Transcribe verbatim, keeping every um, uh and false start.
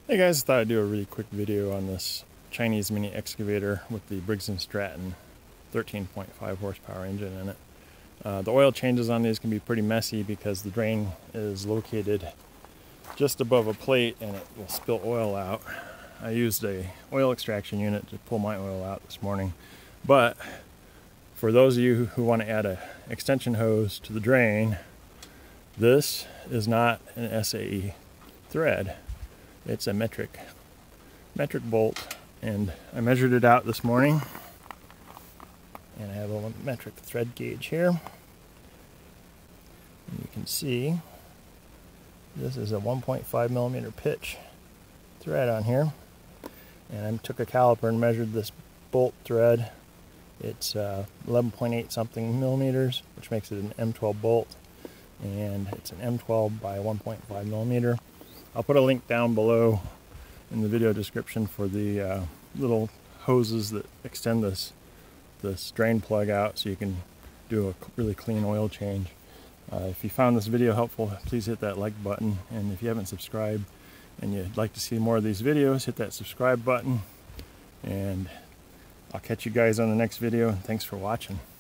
Hey guys, I thought I'd do a really quick video on this Chinese mini excavator with the Briggs and Stratton thirteen point five horsepower engine in it. Uh, the oil changes on these can be pretty messy because the drain is located just above a plate and it will spill oil out. I used a oil extraction unit to pull my oil out this morning, but for those of you who want to add an extension hose to the drain, this is not an S A E thread. It's a metric metric bolt, and I measured it out this morning, and I have a metric thread gauge here, and you can see this is a one point five millimeter pitch thread on here, and I took a caliper and measured this bolt thread. It's uh, eleven point eight something millimeters, which makes it an M twelve bolt, and it's an M twelve by one point five millimeter. I'll put a link down below in the video description for the uh, little hoses that extend this this drain plug out so you can do a really clean oil change. Uh, if you found this video helpful, please hit that like button, and if you haven't subscribed and you'd like to see more of these videos, hit that subscribe button, and I'll catch you guys on the next video, and thanks for watching.